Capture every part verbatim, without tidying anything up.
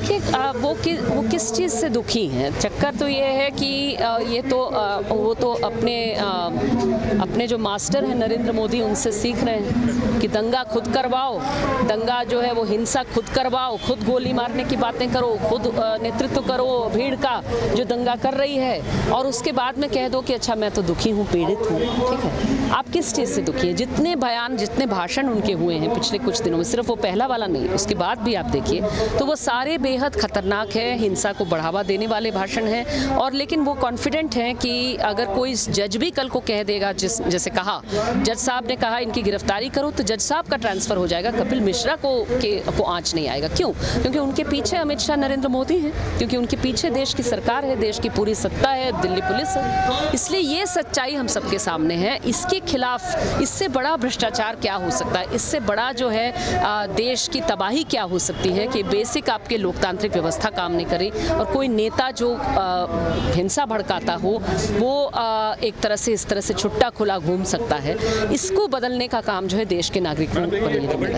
देखिए वो कि वो किस चीज़ से दुखी हैं। चक्कर तो ये है कि ये तो वो तो अपने अपने जो मास्टर हैं नरेंद्र मोदी उनसे सीख रहे हैं कि दंगा खुद करवाओ, दंगा जो है वो हिंसा खुद करवाओ, खुद गोली मारने की बातें करो, खुद नेतृत्व करो भीड़ का जो दंगा कर रही है, और उसके बाद में कह दो कि अच्छा मैं तो दुखी हूँ, पीड़ित हूँ। ठीक है, आप किस चीज़ से दुखी हैं? जितने बयान जितने भाषण उनके हुए हैं पिछले कुछ दिनों में, सिर्फ वो पहला वाला नहीं, उसके बाद भी आप देखिए तो वो सारे बेहद खतरनाक है, हिंसा को बढ़ावा देने वाले भाषण हैं। और लेकिन वो कॉन्फिडेंट हैं कि अगर कोई जज भी कल को कह देगा, जिस जैसे कहा जज साहब ने कहा इनकी गिरफ्तारी करो, तो जज साहब का ट्रांसफ़र हो जाएगा, कपिल मिश्रा को के को आँच नहीं आएगा। क्यों? क्योंकि उनके पीछे अमित शाह नरेंद्र मोदी हैं, क्योंकि उनके पीछे देश की सरकार है, देश की पूरी सत्ता है, दिल्ली पुलिस है। इसलिए ये सच्चाई हम सबके सामने है। इसके खिलाफ इससे बड़ा भ्रष्टाचार क्या हो सकता है? इससे बड़ा जो है देश की तबाही क्या हो सकती है कि बेसिक आपके लोकतांत्रिक व्यवस्था काम नहीं करे और कोई नेता जो हिंसा भड़काता हो वो आ, एक तरह से इस तरह से छुट्टा खुला घूम सकता है। इसको बदलने का काम जो है देश के नागरिकों पर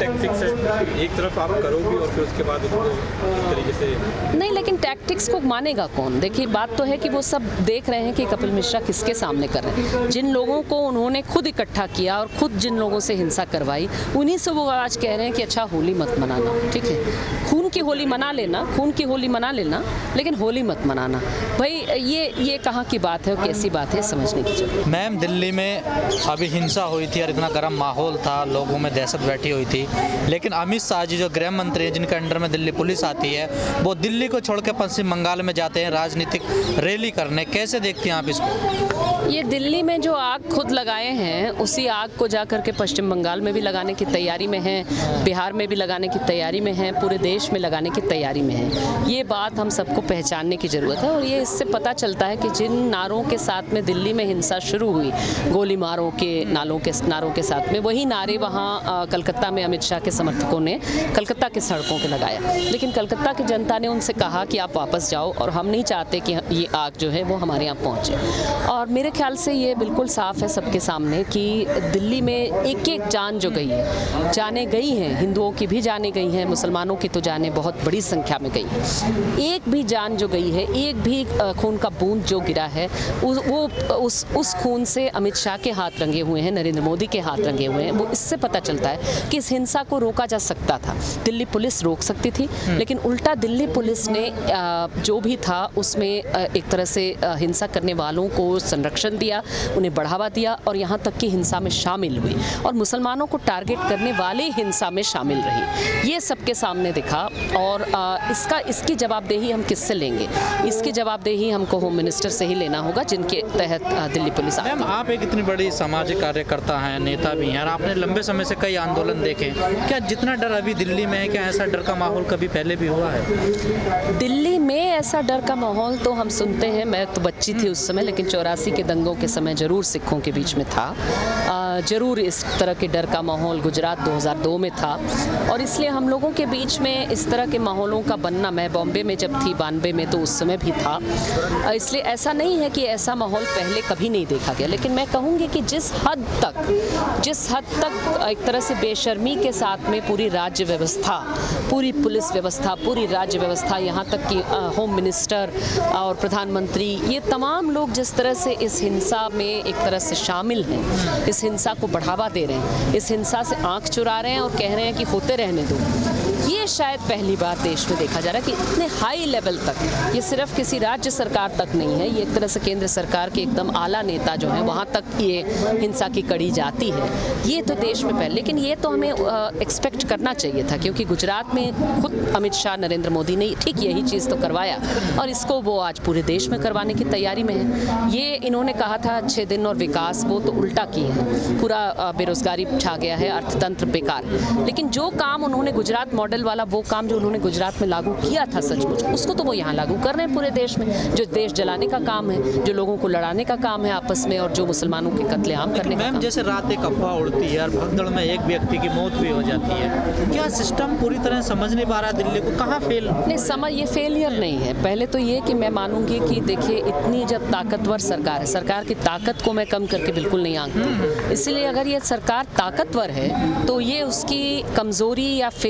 एक तरफ आप करोगे और फिर उसके बाद उसको इस तरीके से नहीं, लेकिन टैक्टिक्स को मानेगा कौन? देखिए बात तो है कि वो सब देख रहे हैं कि कपिल मिश्रा किसके सामने कर रहे हैं। जिन लोगों को उन्होंने खुद इकट्ठा किया और खुद जिन लोगों से हिंसा करवाई, उन्हीं से वो आज कह रहे हैं कि अच्छा होली मत मनाना। ठीक है, खून की होली मना लेना, खून की होली मना लेना, लेकिन होली मत मनाना। भाई ये ये कहाँ की बात है और कैसी बात है, समझने की जरूरत। मैम, दिल्ली में अभी हिंसा हुई थी और इतना गर्म माहौल था, लोगों में दहशत बैठी हुई थी, लेकिन अमित शाह जी जो गृह मंत्री है, जिनके अंडर में दिल्ली पुलिस आती है, वो दिल्ली को छोड़ के पश्चिम बंगाल में जाते हैं राजनीतिक रैली करने। कैसे देखते हैं आप इसको? ये दिल्ली में जो आग खुद लगाए हैं, उसी आग को जा कर के पश्चिम बंगाल में भी लगाने की तैयारी में हैं, बिहार में भी लगाने की तैयारी में हैं, पूरे देश में लगाने की तैयारी में हैं। ये बात हम सबको पहचानने की ज़रूरत है। और ये इससे पता चलता है कि जिन नारों के साथ में दिल्ली में हिंसा शुरू हुई, गोली मारों के नालों के नारों के साथ में, वही नारे वहाँ कलकत्ता में अमित शाह के समर्थकों ने कलकत्ता की सड़कों पर लगाया। लेकिन कलकत्ता की जनता ने उनसे कहा कि आप वापस जाओ और हम नहीं चाहते कि ये आग जो है वो हमारे यहाँ पहुँचे। और मेरे ख्याल से ये बिल्कुल साफ है सबके सामने कि दिल्ली में एक एक जान जो गई है, जाने गई हैं, हिंदुओं की भी जाने गई हैं, मुसलमानों की तो जाने बहुत बड़ी संख्या में गई है। एक भी जान जो गई है, एक भी खून का बूंद जो गिरा है, उस वो उस उस खून से अमित शाह के हाथ रंगे हुए हैं, नरेंद्र मोदी के हाथ रंगे हुए हैं। वो इससे पता चलता है कि इस हिंसा को रोका जा सकता था। दिल्ली पुलिस रोक सकती थी, लेकिन उल्टा दिल्ली पुलिस ने जो भी था उसमें एक तरह से हिंसा करने वालों को संरक्षण दिया, उन्हें बढ़ावा दिया और यहाँ तक कि हिंसा में शामिल हुई और मुसलमानों को टारगेट करने वाले हिंसा में शामिल रही। ये सबके सामने दिखा। और आ, इसका इसकी जवाबदेही हम किससे लेंगे? इसकी जवाबदेही हमको होम मिनिस्टर से ही लेना होगा, जिनके तहत दिल्ली पुलिस आती है। मैम, आप एक इतनी बड़ी सामाजिक कार्यकर्ता हैं, नेता भी हैं और आपने लंबे समय से कई आंदोलन देखे। क्या जितना डर अभी दिल्ली में है, क्या ऐसा डर का माहौल कभी पहले भी हुआ है? दिल्ली में ऐसा डर का माहौल तो हम सुनते हैं, मैं तो बच्ची थी उस समय, लेकिन चौरासी के दंगों के समय जरूर सिखों के बीच में था। ज़रूर इस तरह के डर का माहौल गुजरात दो हज़ार दो में था और इसलिए हम लोगों के बीच में इस तरह के माहौलों का बनना, मैं बॉम्बे में जब थी बानवे में तो उस समय भी था। इसलिए ऐसा नहीं है कि ऐसा माहौल पहले कभी नहीं देखा गया, लेकिन मैं कहूँगी कि जिस हद तक जिस हद तक एक तरह से बेशर्मी के साथ में पूरी राज्य व्यवस्था, पूरी पुलिस व्यवस्था, पूरी राज्य व्यवस्था, यहाँ तक कि होम मिनिस्टर और प्रधानमंत्री, ये तमाम लोग जिस तरह से इस हिंसा में एक तरह से शामिल हैं, इस हिंसा को बढ़ावा दे रहे हैं, इस हिंसा से आंख चुरा रहे हैं और कह रहे हैं कि होते रहने दो, ये शायद पहली बार देश में देखा जा रहा है कि इतने हाई लेवल तक, ये सिर्फ किसी राज्य सरकार तक नहीं है, ये एक तरह से केंद्र सरकार के एकदम आला नेता जो हैं वहाँ तक ये हिंसा की कड़ी जाती है। ये तो देश में पहले, लेकिन ये तो हमें एक्सपेक्ट करना चाहिए था, क्योंकि गुजरात में खुद अमित शाह नरेंद्र मोदी ने ठीक यही चीज़ तो करवाया और इसको वो आज पूरे देश में करवाने की तैयारी में है। ये इन्होंने कहा था अच्छे दिन और विकास, वो तो उल्टा किए हैं, पूरा बेरोजगारी छा गया है, अर्थतंत्र बेकार। लेकिन जो काम उन्होंने गुजरात मॉडल वाला, वो काम जो उन्होंने गुजरात में लागू किया था सचमुच, उसको तो वो यहाँ लागू कर रहे हैं पूरे देश में। जो देश जलाने का काम है, जो लोगों को लड़ाने का काम है आपस में, और जो मुसलमानों के कत्लेआम करने का काम। जैसे रात एक अफवाह उड़ती है और भगदड़ में एक व्यक्ति की मौत भी हो जाती है, क्या सिस्टम पूरी तरह समझ नहीं पा रहा दिल्ली को? कहाँ फेल? नहीं समझ, ये फेलियर नहीं है। पहले तो ये कि मैं मानूंगी कि देखिए इतनी जब ताकतवर सरकार है, सरकार की ताकत को मैं कम करके बिल्कुल नहीं आंकती, इसलिए अगर ये सरकार ताकतवर है तो ये उसकी कमजोरी या फेलियर नहीं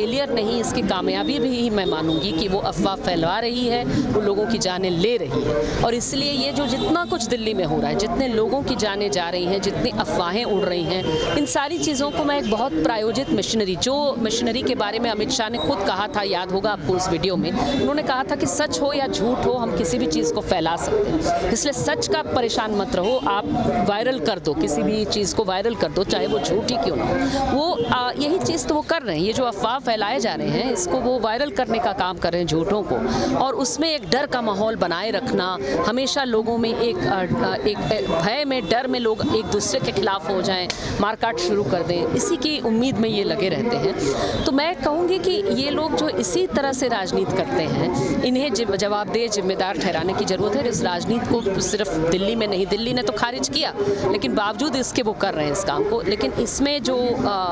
कहीं इसकी कामयाबी भी मैं मानूंगी कि वो अफवाह फैला रही है, वो लोगों की जानें ले रही है। और इसलिए ये जो जितना कुछ दिल्ली में हो रहा है, जितने लोगों की जानें जा रही हैं, जितनी अफवाहें उड़ रही हैं, इन सारी चीज़ों को मैं एक बहुत प्रायोजित मिशनरी, जो मिशनरी के बारे में अमित शाह ने खुद कहा था, याद होगा आपको उस वीडियो में, उन्होंने कहा था कि सच हो या झूठ हो, हम किसी भी चीज़ को फैला सकते हैं, इसलिए सच का परेशान मत रहो, आप वायरल कर दो, किसी भी चीज़ को वायरल कर दो, चाहे वो झूठी क्यों ना हो। वो आ, यही चीज़ तो वो कर रहे हैं, ये जो अफवाह फैलाए जा रहे हैं इसको वो वायरल करने का काम कर रहे हैं, झूठों को, और उसमें एक डर का माहौल बनाए रखना, हमेशा लोगों में एक एक भय में, डर में लोग एक दूसरे के खिलाफ हो जाएं, मारकाट शुरू कर दें, इसी की उम्मीद में ये लगे रहते हैं। तो मैं कहूँगी कि ये लोग जो इसी तरह से राजनीति करते हैं, इन्हें जवाबदेह जिम्मेदार ठहराने की ज़रूरत है। इस राजनीति को सिर्फ दिल्ली में नहीं, दिल्ली ने तो खारिज किया, लेकिन बावजूद इसके वो कर रहे हैं इस काम को, लेकिन इसमें जो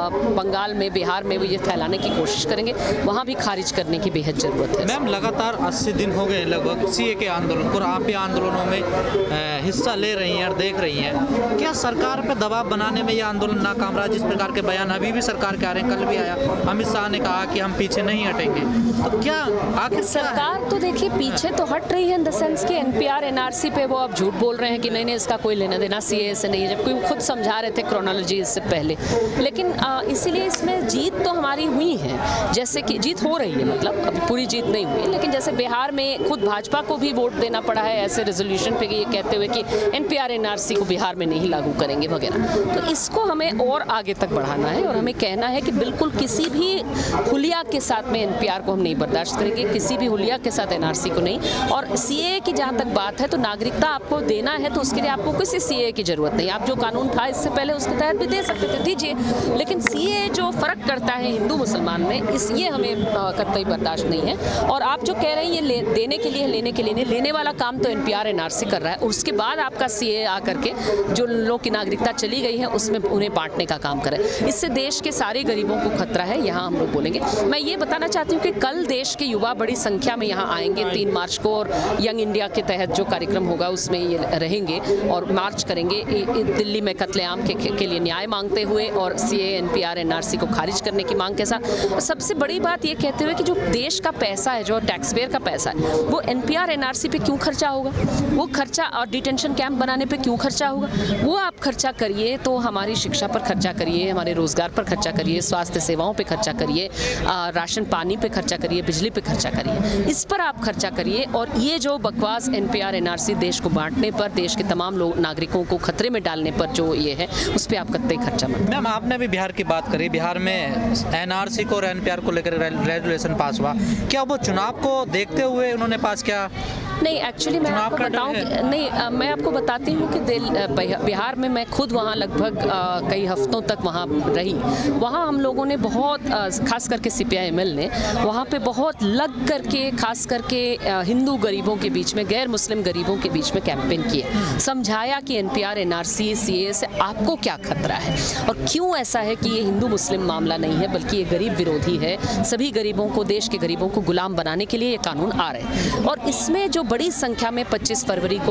बंगाल में, बिहार में वो ये फैलाने की कोशिश करेंगे, वहाँ भी खारिज करने की बेहद ज़रूरत है। मैम, लगातार अस्सी दिन हो गए लगभग सीए के आंदोलन और आप भी आंदोलनों में हिस्सा ले रही हैं और देख रही हैं, क्या सरकार पर दबाव बनाने में ये आंदोलन नाकाम रहा? जिस प्रकार के बयान अभी भी सरकार के आ रहे हैं, कल भी आया, अमित शाह ने कहा कि हम पीछे नहीं हटेंगे, तो क्या आखिर सरकार तो देखिए पीछे तो हट रही है इन द सेंस कि एनपीआर एनआरसी पे वो अब झूठ बोल रहे हैं कि नहीं नहीं इसका कोई लेना देना सीए से नहीं है, जबकि वो खुद समझा रहे थे क्रोनोलॉजी इससे पहले। लेकिन इसीलिए इसमें जीत तो हमारी हुई है, जैसे कि जीत हो रही है, मतलब अभी पूरी जीत नहीं हुई, लेकिन जैसे बिहार में खुद भाजपा को भी वोट देना पड़ा है ऐसे रेजोल्यूशन पे ये कहते हुए कि एनपीआर एनआरसी को बिहार में नहीं लागू करेंगे वगैरह। तो इसको हमें और आगे तक बढ़ाना है और हमें कहना है कि बिल्कुल किसी भी हुलिया के साथ में एनपीआर को हम नहीं बर्दाश्त करेंगे, किसी भी हुलिया के साथ एनआरसी को नहीं। और सीए की जहाँ तक बात है, तो नागरिकता आपको देना है तो उसके लिए आपको किसी सीए की जरूरत नहीं, आप जो कानून था इससे पहले उसके तहत भी दे सकते थे, दीजिए। लेकिन सीए जो फर्क करता है हिंदू मुसलमान में, इस ये हमें कतई बर्दाश्त नहीं है। और आप जो कह रहे हैं ये देने के लिए, लेने के लिए नहीं, लेने वाला काम तो एनपीआर एनआरसी कर रहा है, उसके बाद आपका सीए आकर के जो लोग की नागरिकता चली गई है उसमें उन्हें बांटने का काम करे। इससे देश के सारे गरीबों को खतरा है, यहाँ हम लोग बोलेंगे। मैं ये बताना चाहती हूँ कि कल देश के युवा बड़ी संख्या में यहाँ आएंगे तीन मार्च को, और यंग इंडिया के तहत जो कार्यक्रम होगा उसमें ये रहेंगे और मार्च करेंगे दिल्ली में कत्लेआम के, के लिए न्याय मांगते हुए और सीए एनपीआर एनआरसी को खारिज करने की मांग के साथ। सबसे बड़ी बात ये कहते हुए कि जो देश का पैसा है, जो टैक्स पेयर का पैसा है, वो एनपीआर एनआरसी पे क्यों खर्चा होगा, वो खर्चा और डिटेंशन कैंप बनाने पे क्यों खर्चा होगा, वो आप खर्चा करिए तो हमारी शिक्षा पर खर्चा करिए, हमारे रोजगार पर खर्चा करिए, स्वास्थ्य सेवाओं पे खर्चा करिए, राशन पानी पे खर्चा करिए, बिजली पे खर्चा करिए, इस पर आप खर्चा करिए। और ये जो बकवास एनपीआर एनआरसी देश को बांटने पर, देश के तमाम लोग नागरिकों को खतरे में डालने पर जो ये है, उस पर आप कतई खर्चा मत। मैम, आपने भी बिहार की बात करी, बिहार में एनआरसी को और एनपीआर को लेकर रेजोल्यूशन पास हुआ, क्या वो चुनाव को देखते हुए उन्होंने पास किया? नहीं, एक्चुअली मैं आपको बताऊं कि नहीं, आ, मैं आपको बताती हूँ कि बिहार में मैं खुद वहाँ लगभग आ, कई हफ्तों तक वहाँ रही। वहाँ हम लोगों ने बहुत, आ, खास करके सीपीआईएमएल ने वहाँ पे बहुत लग करके, खास करके आ, हिंदू गरीबों के बीच में, गैर मुस्लिम गरीबों के बीच में कैंपेन किया, समझाया कि एनपीआर एनआरसी सीए से आपको क्या खतरा है और क्यों ऐसा है कि ये हिंदू मुस्लिम मामला नहीं है, बल्कि ये गरीब विरोधी है। सभी गरीबों को, देश के गरीबों को गुलाम बनाने के लिए ये कानून आ रहे हैं। और इसमें जो बड़ी संख्या में पच्चीस फरवरी को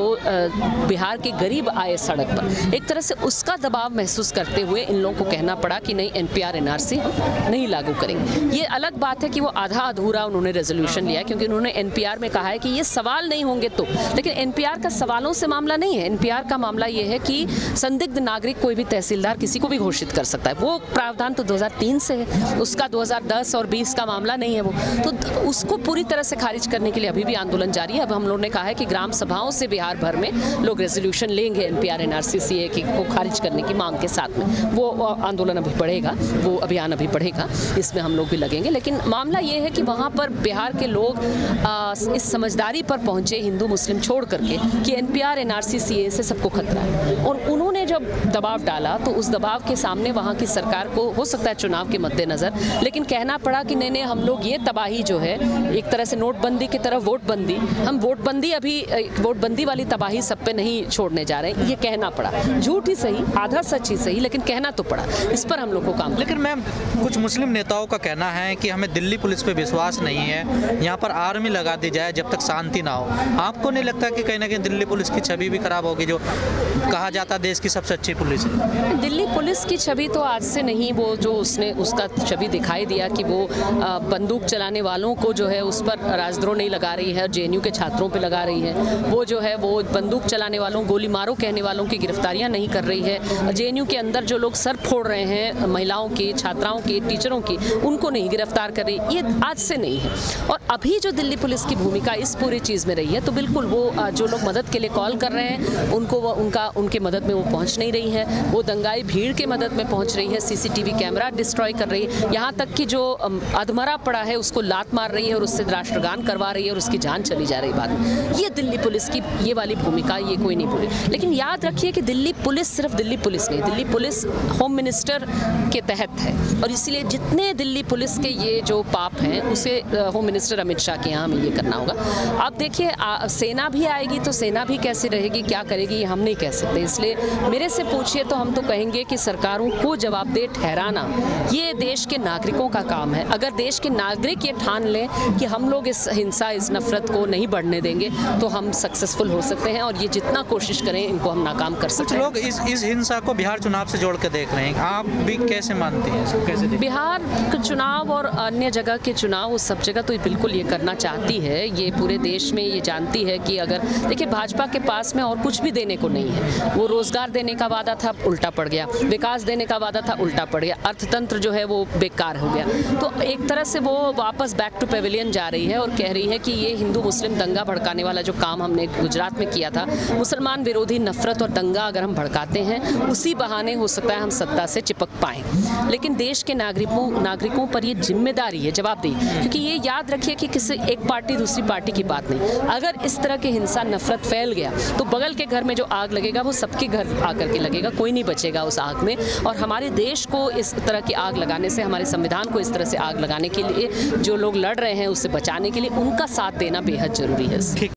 बिहार के गरीब आए सड़क पर, एक तरह से उसका दबाव महसूस करते हुए इन लोगों को कहना पड़ा कि नहीं, एनपीआर एनआरसी नहीं लागू करेंगे। ये अलग बात है कि वो आधा अधूरा उन्होंने रेजोल्यूशन लिया, क्योंकि उन्होंने एनपीआर में कहा है कि ये सवाल नहीं होंगे तो, लेकिन एनपीआर का सवालों से मामला नहीं है। एनपीआर का मामला ये है कि संदिग्ध नागरिक कोई भी तहसीलदार किसी को भी घोषित कर सकता है। वो प्रावधान तो दो हज़ार तीन से है, उसका दो हज़ार दस और बीस का मामला नहीं है वो, तो उसको पूरी तरह से खारिज करने के लिए अभी भी आंदोलन जारी है। अब हम लोगों ने कहा है कि ग्राम सभाओं से बिहार भर में लोग रेजोल्यूशन लेंगे एनपीआर एनआरसी सीए को खारिज करने की मांग के साथ में। वो आंदोलन अभी बढ़ेगा, वो अभियान अभी बढ़ेगा, इसमें हम लोग भी लगेंगे। लेकिन मामला ये है कि वहाँ पर बिहार के लोग आ, इस समझदारी पर पहुँचे, हिंदू मुस्लिम छोड़ करके, कि एनपीआर एनआरसी सीए से सबको खतरा है। और उन्होंने जब दबाव डाला तो उस दबाव के सामने वहाँ की सरकार को, हो सकता है चुनाव के मद्देनज़र, लेकिन कहना पड़ा कि नहीं नहीं, हम लोग ये तबाही जो है, एक तरह से नोटबंदी की तरह वोटबंदी, हम वोट नोटबंदी अभी नोटबंदी वाली तबाही सब पे नहीं छोड़ने जा रहे हैं, ये कहना पड़ा, झूठ ही सही, आधा सच ही सही, लेकिन कहना तो पड़ा। इस पर हम लोग को काम। लेकिन मैम कुछ मुस्लिम नेताओं का कहना है कि हमें दिल्ली पुलिस पे विश्वास नहीं है, यहाँ पर आर्मी लगा दी जाए जब तक शांति ना हो। आपको नहीं लगता कि कहीं ना कहीं दिल्ली पुलिस की छवि भी खराब होगी, जो कहा जाता देश की सबसे अच्छी पुलिस है? दिल्ली पुलिस की छवि तो आज से नहीं, वो जो उसने उसका छवि दिखाई दिया कि वो बंदूक चलाने वालों को जो है उस पर राजद्रोह नहीं लगा रही है, जेएनयू के छात्रों पे लगा रही है। वो जो है वो बंदूक चलाने वालों, गोली मारो कहने वालों की गिरफ्तारियां नहीं कर रही है। जेएनयू के अंदर जो लोग सर फोड़ रहे हैं महिलाओं की, छात्राओं की, टीचरों की, उनको नहीं गिरफ्तार कर रही। ये आज से नहीं है। और अभी जो दिल्ली पुलिस की भूमिका इस पूरी चीज़ में रही है, तो बिल्कुल वो जो लोग मदद के लिए कॉल कर रहे हैं उनको वो उनका उनके मदद में वो पहुँच नहीं रही है। वो दंगाई भीड़ के मदद में पहुँच रही है, सीसीटीवी कैमरा डिस्ट्रॉय कर रही है, यहाँ तक कि जो अधमरा पड़ा है उसको लात मार रही है और उससे राष्ट्रगान करवा रही है और उसकी जान चली जा रही बात में। ये दिल्ली पुलिस की ये वाली भूमिका ये कोई नहीं भूली। लेकिन याद रखिए कि दिल्ली पुलिस सिर्फ दिल्ली पुलिस नहीं, दिल्ली पुलिस होम मिनिस्टर के तहत है और इसीलिए जितने दिल्ली पुलिस के ये जो पाप हैं उसे होम मिनिस्टर अमित शाह के यहाँ हमें ये करना होगा। अब देखिए सेना भी आएगी तो सेना भी कैसे रहेगी, क्या करेगी, ये हम नहीं कह सकते। इसलिए मेरे से पूछिए तो हम तो कहेंगे कि सरकारों को जवाबदेह ठहराना ये देश के नागरिकों का काम है। अगर देश के नागरिक ये ठान लें कि हम लोग इस हिंसा, इस नफरत को नहीं बढ़ने देंगे तो हम सक्सेसफुल हो सकते हैं और ये जितना कोशिश करें इनको हम नाकाम कर सकते हैं। लोग इस इस हिंसा को बिहार चुनाव से जोड़ के देख रहे हैं, आप भी कैसे मानते हैं इसको? कैसे बिहार के चुनाव और अन्य जगह के चुनाव उस सब जगह तो बिल्कुल ये करना चाहती है, ये पूरे देश में ये जानती है कि अगर देखिए भाजपा के पास में और कुछ भी देने को नहीं है। वो रोजगार देने का वादा था, उल्टा पड़ गया, विकास देने का वादा था, उल्टा पड़ गया, अर्थतंत्र जो है वो बेकार हो गया। तो एक तरह से वो वापस बैक टू पेविलियन जा रही है और कह रही है कि ये हिंदू मुस्लिम दंगा भड़काने वाला जो काम हमने गुजरात में किया था, मुसलमान विरोधी नफरत और दंगा अगर हम भड़काते हैं उसी बहाने हो सकता है हम सत्ता से चिपक पाएं। लेकिन देश के नागरिकों नागरिकों पर ये जिम्मेदारी है, जवाबदेही, क्योंकि ये याद रखिए कि किसी एक पार्टी दूसरी पार्टी की बात नहीं। अगर इस तरह की हिंसा नफरत फैल गया तो बगल के घर में जो आग लगेगा वो सबके घर आकर के लगेगा, कोई नहीं बचेगा उस आग में। और हमारे देश को इस तरह की आग लगाने से, हमारे संविधान को इस तरह से आग लगाने के लिए जो लोग लड़ रहे हैं उससे बचाने के लिए उनका साथ देना बेहद जरूरी है।